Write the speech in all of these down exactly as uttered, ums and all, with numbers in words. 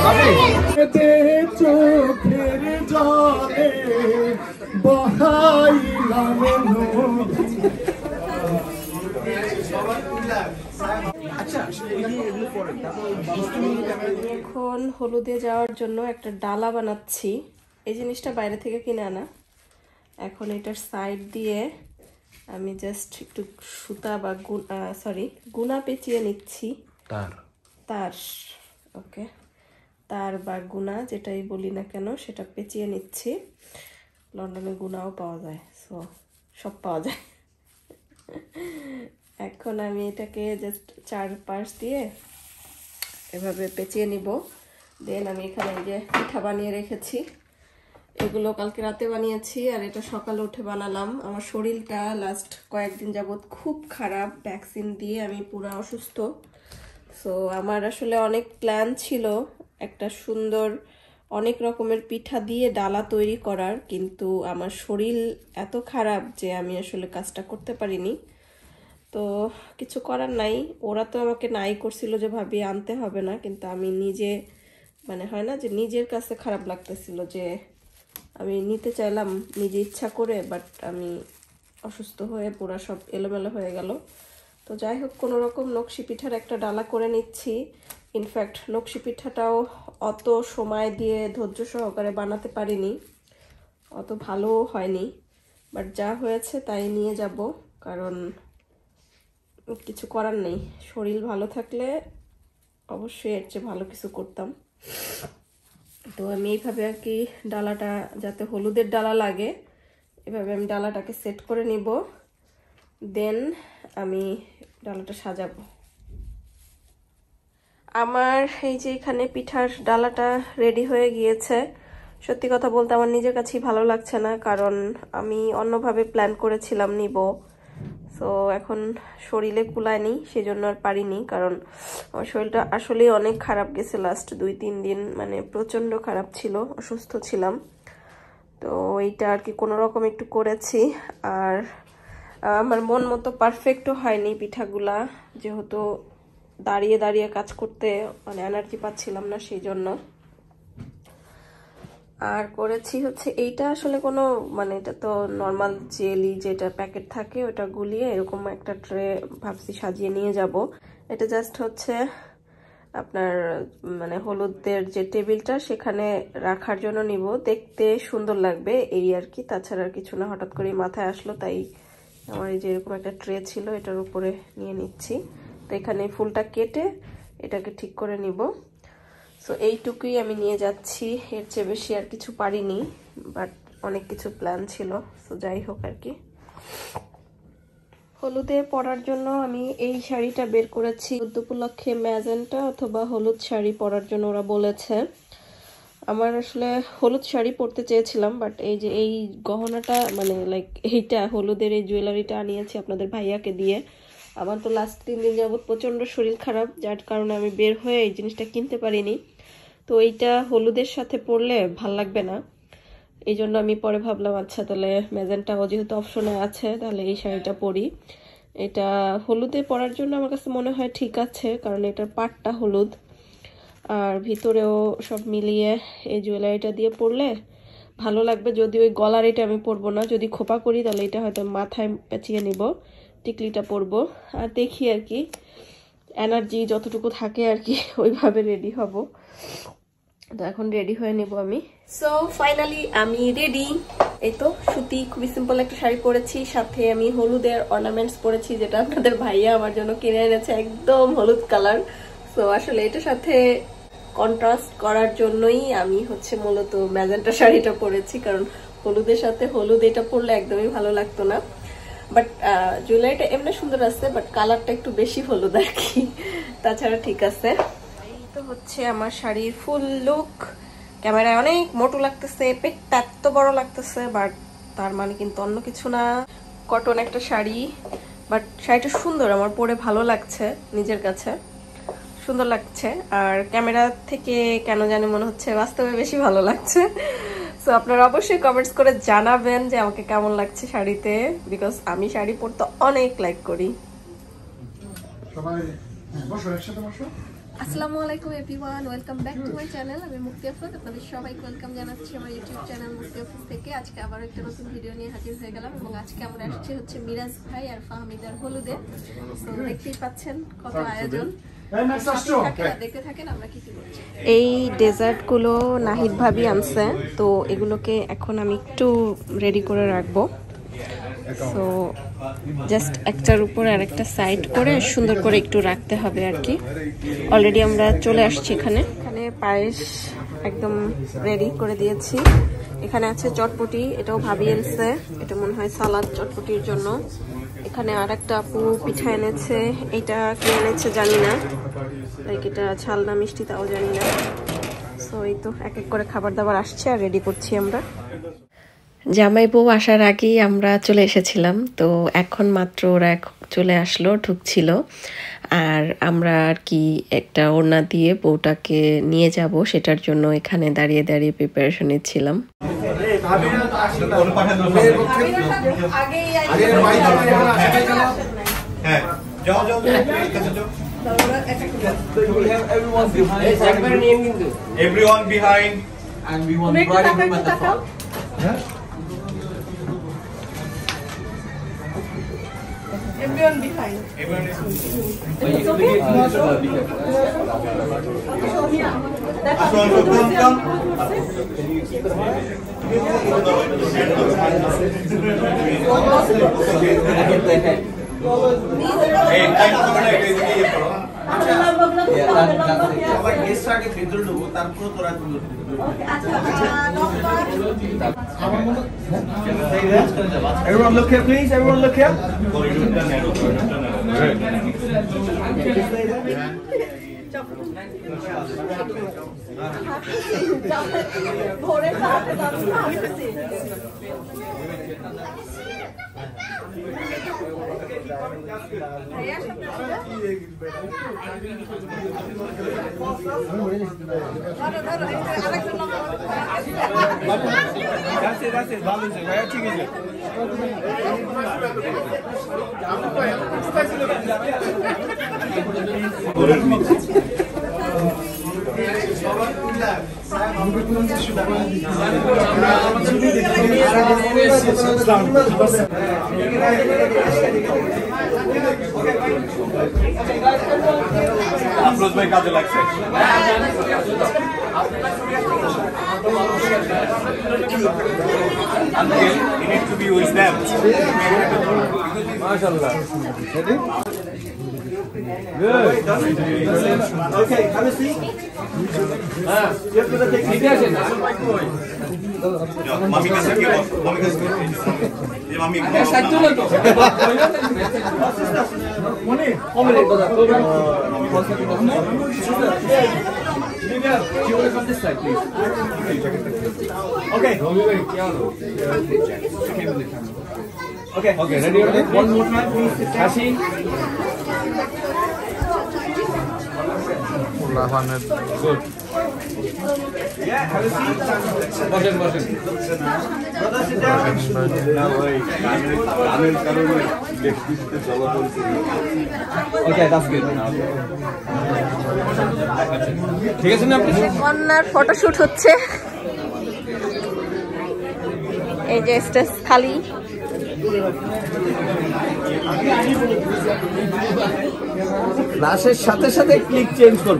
এখন হলুদে যাওয়ার জন্য একটা ডালা বানাচ্ছি। এই জিনিসটা বাইরে থেকে কিনে আনা। এখন এটার সাইড দিয়ে আমি জাস্ট একটু সুতা বা সরি গুনা পেঁচিয়ে নিচ্ছি। তার তার ওকে তার বা গুনা যেটাই বলি না কেন সেটা পেঁচিয়ে নিচ্ছি। লন্ডনে গুনাও পাওয়া যায়, সো সব পাওয়া যায়। এখন আমি এটাকে জাস্ট চার পাশ দিয়ে এভাবে পেঁচিয়ে নিব। দেন আমি এখানে এই যে পিঠা বানিয়ে রেখেছি, এগুলো কালকে রাতে বানিয়েছি আর এটা সকালে উঠে বানালাম। আমার শরীরটা লাস্ট কয়েকদিন যাবত খুব খারাপ, ভ্যাকসিন দিয়ে আমি পুরো অসুস্থ। সো আমার আসলে অনেক প্ল্যান ছিল একটা সুন্দর অনেক রকমের পিঠা দিয়ে ডালা তৈরি করার, কিন্তু আমার শরীর এত খারাপ যে আমি আসলে কাজটা করতে পারিনি। তো কিছু করার নাই, ওরা তো আমাকে নাই করছিল যে ভাবি আনতে হবে না, কিন্তু আমি নিজে মানে হয় না যে নিজের কাছে খারাপ লাগতেছিল যে আমি নিতে চাইলাম নিজে ইচ্ছা করে, বাট আমি অসুস্থ হয়ে পুরো সব এলোমেলো হয়ে গেল। তো যাই হোক কোনো রকম নকশি পিঠার একটা ডালা করে নিচ্ছি। ইনফ্যাক্ট নকশি পিঠাটাও অত সময় দিয়ে ধৈর্য সহকারে বানাতে পারিনি, অত ভালো হয়নি, বাট যা হয়েছে তাই নিয়ে যাব, কারণ কিছু করার নেই। শরীর ভালো থাকলে অবশ্যই এর চেয়ে ভালো কিছু করতাম। তো আমি এইভাবে আর কি ডালাটা যাতে হলুদের ডালা লাগে এভাবে আমি ডালাটাকে সেট করে নিব, দেন আমি ডালাটা সাজাবো। আমার এই যে এখানে পিঠার ডালাটা রেডি হয়ে গিয়েছে। সত্যি কথা বলতে আমার নিজের কাছেই ভালো লাগছে না, কারণ আমি অন্যভাবে প্ল্যান করেছিলাম নিব। সো এখন শরীরে কুলায়নি, সেজন্য আর পারিনি, কারণ আমার শরীরটা আসলেই অনেক খারাপ গেছে লাস্ট দুই তিন দিন, মানে প্রচণ্ড খারাপ ছিল, অসুস্থ ছিলাম। তো এইটা আর কি কোনো রকম একটু করেছি। আর আমার মন মতো পারফেক্টও হয়নি পিঠাগুলা, যেহেতু দাঁড়িয়ে দাঁড়িয়ে কাজ করতে মানে এনার্জি পাচ্ছিলাম না, সেই জন্য। আর করেছি হচ্ছে এইটা আসলে কোনো মানে এটা তো নর্মাল জেলি যেটা প্যাকেট থাকে ওটা গুলিয়ে এরকম একটা ট্রে ভাবছি সাজিয়ে নিয়ে যাব। এটা জাস্ট হচ্ছে আপনার মানে হলুদের যে টেবিলটা সেখানে রাখার জন্য নিব, দেখতে সুন্দর লাগবে এই আর কি, তাছাড়া আর কিছু না। হঠাৎ করে মাথায় আসলো তাই আমার এই যে এরকম একটা ট্রে ছিল এটার উপরে নিয়ে নিচ্ছি। তো এখানে ফুলটা কেটে এটাকে ঠিক করে নিব। সো এইটুকুই আমি নিয়ে যাচ্ছি, এর চেয়ে বেশি আর কিছু পারিনি, বাট অনেক কিছু প্ল্যান ছিল। সো যাই হোক আর কি। হলুদে পরার জন্য আমি এই শাড়িটা বের করেছি হলুদ উপলক্ষে, ম্যাজেন্টা অথবা হলুদ শাড়ি পরার জন্য ওরা বলেছে। আমার আসলে হলুদ শাড়ি পরতে চেয়েছিলাম, বাট এই যে এই গহনাটা মানে লাইক এইটা হলুদের এই জুয়েলারিটা আনিয়েছি আপনাদের ভাইয়াকে দিয়ে। আমার তো লাস্ট তিন দিন যাবত প্রচণ্ড শরীর খারাপ, যার কারণে আমি বের হয়ে এই জিনিসটা কিনতে পারিনি। তো এইটা হলুদের সাথে পরলে ভাল লাগবে না, এই জন্য আমি পরে ভাবলাম আচ্ছা তাহলে ম্যাজেন্টাও যেহেতু অপশনে আছে তাহলে এই শাড়িটা পরি। এটা হলুদে পরার জন্য আমার কাছে মনে হয় ঠিক আছে, কারণ এটার পাটটা হলুদ আর ভিতরেও সব মিলিয়ে এই জুয়েলারিটা দিয়ে পরলে ভালো লাগবে। যদি ওই গলার এটা আমি পরবো না, যদি খোপা করি তাহলে এটা হয়তো মাথায় পেঁচিয়ে নিব, টিকলিটা পরবো। আর দেখি আর কি এনার্জি যতটুকু থাকে আর কি ওইভাবে রেডি হব। তো এখন রেডি হয়ে নেব আমি। সো ফাইনালি আমি রেডি। এই তো সুতি খুবই সিম্পল একটা শাড়ি পরেছি, সাথে আমি হলুদের অর্নামেন্টস পরেছি যেটা আপনাদের ভাইয়া আমার জন্য কিনে এনেছে, একদম হলুদ কালার। সো আসলে এটার সাথে কন্ট্রাস্ট করার জন্যই আমি হচ্ছে মূলত ম্যাজেন্টা শাড়িটা পরেছি, কারণ হলুদের সাথে হলুদ এটা পরলে একদমই ভালো লাগতো না। বাট জুয়েলারিটা এমনি সুন্দর আছে, বাট কালারটা একটু বেশি হলুদ আর কি, তাছাড়া ঠিক আছে। তো হচ্ছে আমার শাড়ির ফুল লুক। ক্যামেরায় অনেক মোটু লাগতেছে, পেটটা এত বড় লাগতেছে, বাট তার মানে কিন্তু অন্য কিছু না। কটন একটা শাড়ি, বাট শাড়িটা সুন্দর, আমার পরে ভালো লাগছে, নিজের কাছে সুন্দর লাগছে। আর ক্যামেরা থেকে কেন জানি মনে হচ্ছে বাস্তবে বেশি ভালো লাগছে। সো আপনারা অবশ্যই কমেন্টস করে জানাবেন যে আমাকে কেমন লাগছে শাড়িতে, বিকজ আমি শাড়ি পরতে অনেক লাইক করি। সবাই আসসালামু আলাইকুম everyone, welcome back to my channel. আমি মুক্তি আফরোজ, আপনাদের সবাইকে ওয়েলকাম জানাচ্ছি আমার ইউটিউব চ্যানেল মুক্তি আফরোজ থেকে। আজকে আবার একটা নতুন ভিডিও নিয়ে হাজির হয়ে গেলাম এবং আজকে আমরা আসছি হচ্ছে মিরাজ ভাই আর ফাহমিদার হলুদে। তো দেখতেই পাচ্ছেন কত আয়োজন, দেখতে থাকেন আমরা কি কি করছি। এই ডেজার্টগুলো নাহিদ ভাবি আনছে, তো এগুলোকে এখন আমি একটু রেডি করে রাখবো। সো জাস্ট একটার উপর আর একটা সাইড করে সুন্দর করে একটু রাখতে হবে আর কি। অলরেডি আমরা চলে আসছি এখানে। এখানে পায়েস একদম রেডি করে দিয়েছি। এখানে আছে চটপটি, এটাও ভাবি এনেছে, এটা মনে হয় সালাদ চটপটির জন্য। এখানে আর একটা আপু পিঠা এনেছে, এটা কে এনেছে জানি না, লাইক এটা ঝাল না মিষ্টি তাও জানি না। সো এই তো এক এক করে খাবার দাবার আসছে আর রেডি করছি আমরা। জামাই বউ আসার আগেই আমরা চলে এসেছিলাম, তো এখন মাত্র ওরা চলে আসলো, ঢুকছিল। আর আমরা আর কি একটা ওড়না দিয়ে বউটাকে নিয়ে যাব, সেটার জন্য এখানে দাঁড়িয়ে দাঁড়িয়ে প্রিপারেশন নিচ্ছিলাম। Everyone behind, and we want bride and groom at the front. Yeah. Everyone behind. Everyone is. It's okay. Hey, thank you for that. Everyone look here, please. Everyone look here. That's it, that's it. Balance it, right? Take it. Afroz bhai kaje lagse. Until you need to be with them. MashaAllah. Ready? Good. Okay, have a seat. Ah, just for the technique. Mami ka sakhi ho. Mami ka sakhi. Ye mami. Yeah, sakhi lo to. Mone, omle. Livia, you will come this side, please. Okay. Okay. Okay, ready? One more time, please. Hashi. Good. Yeah, have a seat. Boshen, boshen. Brother, sit down. Okay, that's good. ঠিক আছে না? কন্যার photoshoot হচ্ছে, এই যে stage খালি। লাশের সাথে সাথে ক্লিক চেঞ্জ করব।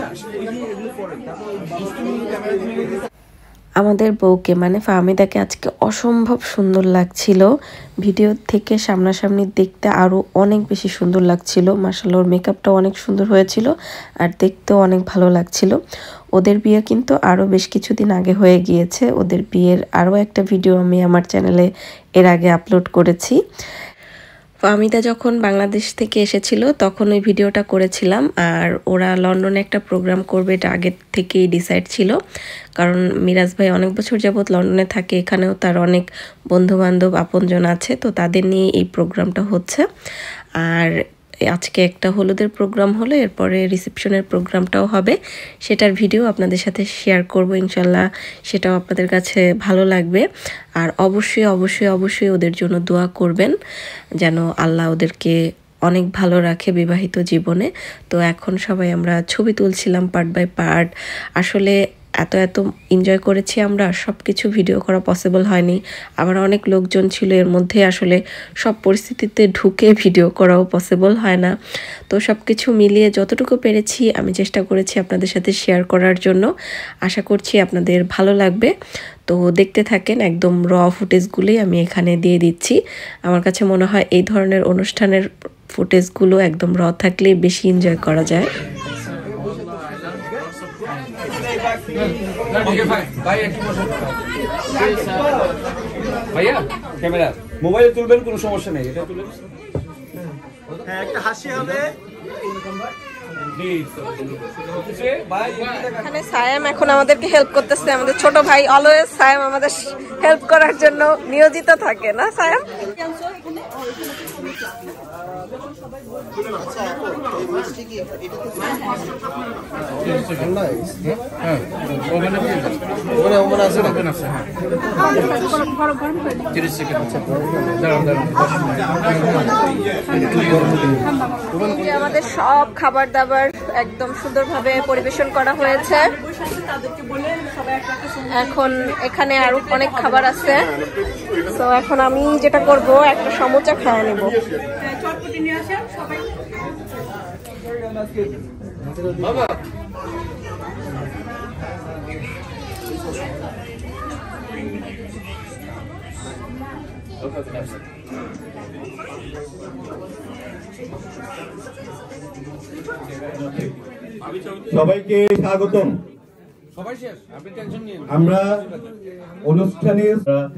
আমাদের বউকে মানে ফাহমিদাকে আজকে অসম্ভব সুন্দর লাগছিল। ভিডিও থেকে সামনাসামনি দেখতে আরও অনেক বেশি সুন্দর লাগছিল। মাশাআল্লাহ, ওর মেকআপটাও অনেক সুন্দর হয়েছিল আর দেখতেও অনেক ভালো লাগছিল। ওদের বিয়ে কিন্তু আরও বেশ কিছুদিন আগে হয়ে গিয়েছে। ওদের বিয়ের আরও একটা ভিডিও আমি আমার চ্যানেলে এর আগে আপলোড করেছি। ফাহমিদা যখন বাংলাদেশ থেকে এসেছিল তখন ওই ভিডিওটা করেছিলাম। আর ওরা লন্ডনে একটা প্রোগ্রাম করবে, এটা আগের থেকেই ডিসাইড ছিল, কারণ মিরাজ ভাই অনেক বছর যাবৎ লন্ডনে থাকে, এখানেও তার অনেক বন্ধুবান্ধব আপনজন আছে, তো তাদের নিয়ে এই প্রোগ্রামটা হচ্ছে। আর আজকে একটা হলুদের প্রোগ্রাম হলো, এরপরে রিসেপশনের প্রোগ্রামটাও হবে, সেটার ভিডিও আপনাদের সাথে শেয়ার করব ইনশাল্লাহ। সেটাও আপনাদের কাছে ভালো লাগবে। আর অবশ্যই অবশ্যই অবশ্যই ওদের জন্য দোয়া করবেন যেন আল্লাহ ওদেরকে অনেক ভালো রাখে বিবাহিত জীবনে। তো এখন সবাই আমরা ছবি তুলছিলাম পার্ট বাই পার্ট। আসলে এত এত এনজয় করেছি আমরা, সব কিছু ভিডিও করা পসিবল হয়নি। আবার অনেক লোকজন ছিল এর মধ্যে, আসলে সব পরিস্থিতিতে ঢুকে ভিডিও করাও পসিবল হয় না। তো সব কিছু মিলিয়ে যতটুকু পেরেছি আমি চেষ্টা করেছি আপনাদের সাথে শেয়ার করার জন্য। আশা করছি আপনাদের ভালো লাগবে। তো দেখতে থাকেন, একদম র ফুটেজগুলোই আমি এখানে দিয়ে দিচ্ছি। আমার কাছে মনে হয় এই ধরনের অনুষ্ঠানের ফুটেজগুলো একদম র থাকলে বেশি এনজয় করা যায়। Okay, fine. Bye, একটু বসো। ভাইয়া ক্যামেরা মোবাইলে তুলবেন, কোনো সমস্যা নেই, এটা তুলবেন। হ্যাঁ, একটা হাসি হবে। এখানে সায়াম এখন আমাদেরকে হেল্প করতেছে, আমাদের ছোট ভাই। অলওয়েজ সায়াম আমাদের হেল্প করার জন্য নিয়োজিত থাকে, না সায়াম? আমাদের সব খাবার দাবার একদম সুন্দরভাবে পরিবেশন করা হয়েছে। এখন এখানে আরো অনেক খাবার আছে। তো এখন আমি যেটা করব, একটা সমুচা খাওয়া নেব। সবাইকে স্বাগতম। আমরা অনুষ্ঠানের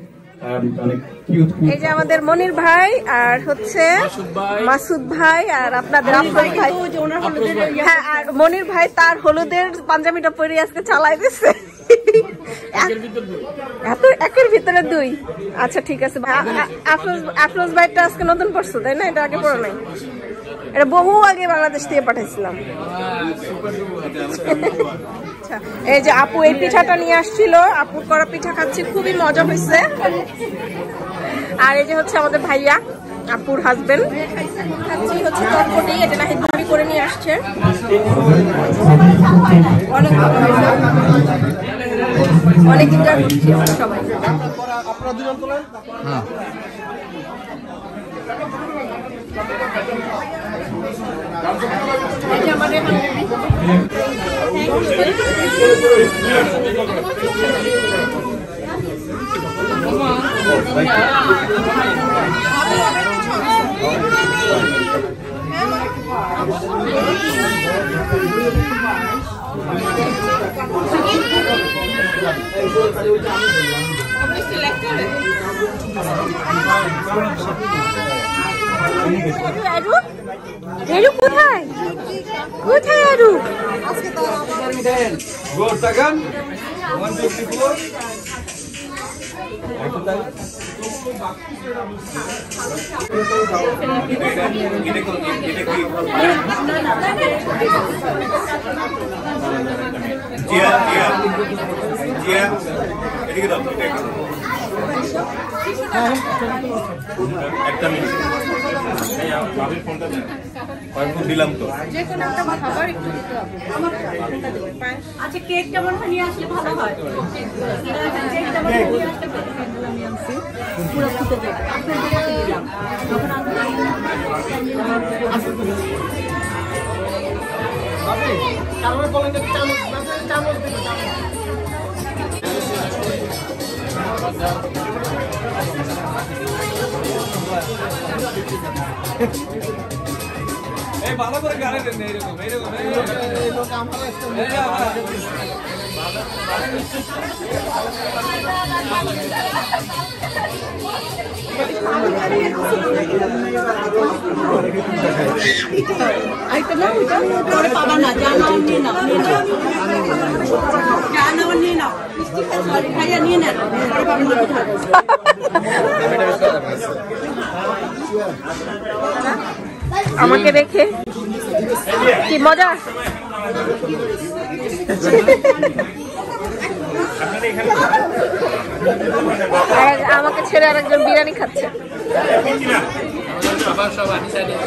এই যে আমাদের মনির ভাই আর হচ্ছে মাসুদ ভাই আর আপনাদের আফরোজ ভাই। হ্যাঁ, আর মনির ভাই তার হলুদের পাঞ্জাবিটা পরে আজকে চালাই দিচ্ছে। এত একের ভিতরে দুই। আচ্ছা ঠিক আছে। আফরোজ আফরোজ ভাইটা আজকে নতুন পড়ছো তাই না? এটা আগে পড়ো নাই? এটা বহু আগে বাংলাদেশ থেকে পাঠাইছিলাম। এই যে আপু এই পিঠাটা নিয়ে আসছিল, আপুর করা পিঠা খাচ্ছি, খুবই মজা হয়েছে। আর এই যে হচ্ছে আমাদের ভাইয়া, আপুর হাজবেন্ড, খাচ্ছি হচ্ছে চটপটি। এটা নাহিদ ভাবি করে নিয়ে আসছে, অনেক ভালো হয়েছে, অনেক এনজয় করছি আমরা সবাই। আপনারা দুজন তোলেন। হ্যাঁ, কোথায় কোথায় আরু? দিলাম তো। আচ্ছা, কেক কেমন নিয়ে আসলে ভালো হয়? পুরো ফুটে যাবে। এই ভালো করে গাড়ি দেন, এইরকম এইরকম পাবা না, জানাও নিয়ে নাও, নিয়ে নাও, জানাও নিয়ে নাও, খাইয়া নিয়ে নেন। আমাকে রেখে কি মজা। আমাকে ছেড়ে আরেকজন বিরিয়ানি খাচ্ছে। খাবার সব আনিসা নিয়ে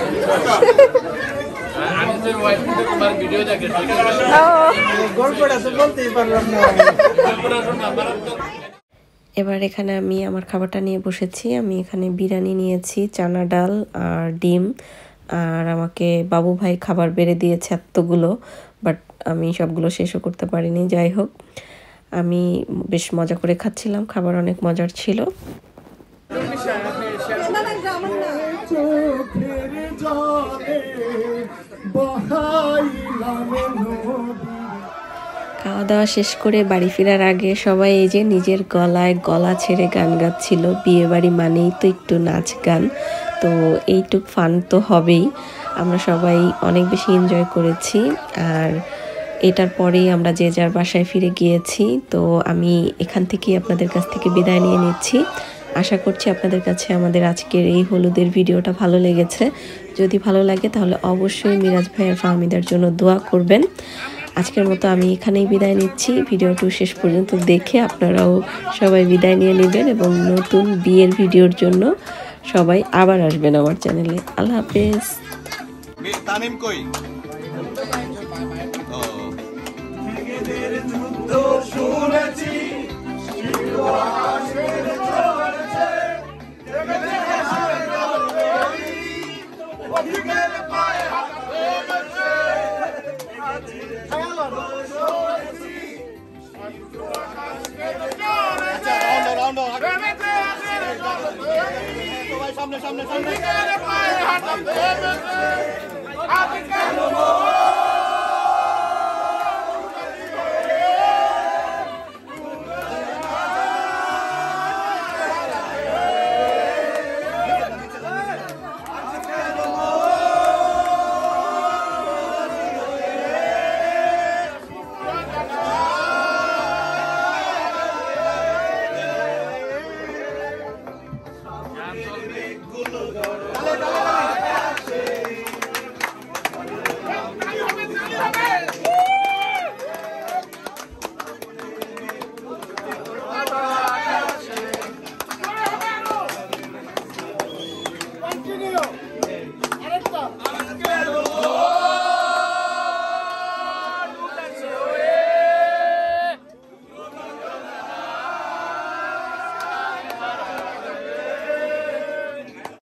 আনিসের ওয়াইফ তোমার ভিডিও দেখে গল্পটা তো বলতেই পারলাম না গল্পটা শোনা আমার এবার এখানে আমি আমার খাবারটা নিয়ে বসেছি। আমি এখানে বিরিয়ানি নিয়েছি, চানা ডাল আর ডিম, আর আমাকে বাবু ভাই খাবার বেড়ে দিয়েছে এতগুলো, বাট আমি সবগুলো শেষও করতে পারিনি। যাই হোক, আমি বেশ মজা করে খাচ্ছিলাম, খাবার অনেক মজার ছিল। খাওয়া দাওয়া শেষ করে বাড়ি ফেরার আগে সবাই এই যে নিজের গলায় গলা ছেড়ে গান গাচ্ছিল। বিয়ে বাড়ি মানেই তো একটু নাচ গান, তো এইটুক ফান তো হবেই। আমরা সবাই অনেক বেশি এনজয় করেছি, আর এটার পরেই আমরা যে যার বাসায় ফিরে গিয়েছি। তো আমি এখান থেকেই আপনাদের কাছ থেকে বিদায় নিয়ে নিচ্ছি। আশা করছি আপনাদের কাছে আমাদের আজকের এই হলুদের ভিডিওটা ভালো লেগেছে। যদি ভালো লাগে তাহলে অবশ্যই মিরাজ ভাই আর ফাহমিদার জন্য দোয়া করবেন। আজকের মতো আমি এখানেই বিদায় নিচ্ছি। ভিডিওটি শেষ পর্যন্ত দেখে আপনারাও সবাই বিদায় নিয়ে নেবেন এবং নতুন বিয়ের ভিডিওর জন্য সবাই আবার আসবেন আমার চ্যানেলে। আল্লাহ হাফেজ। তামিম কই? সামনে সামনে সামনে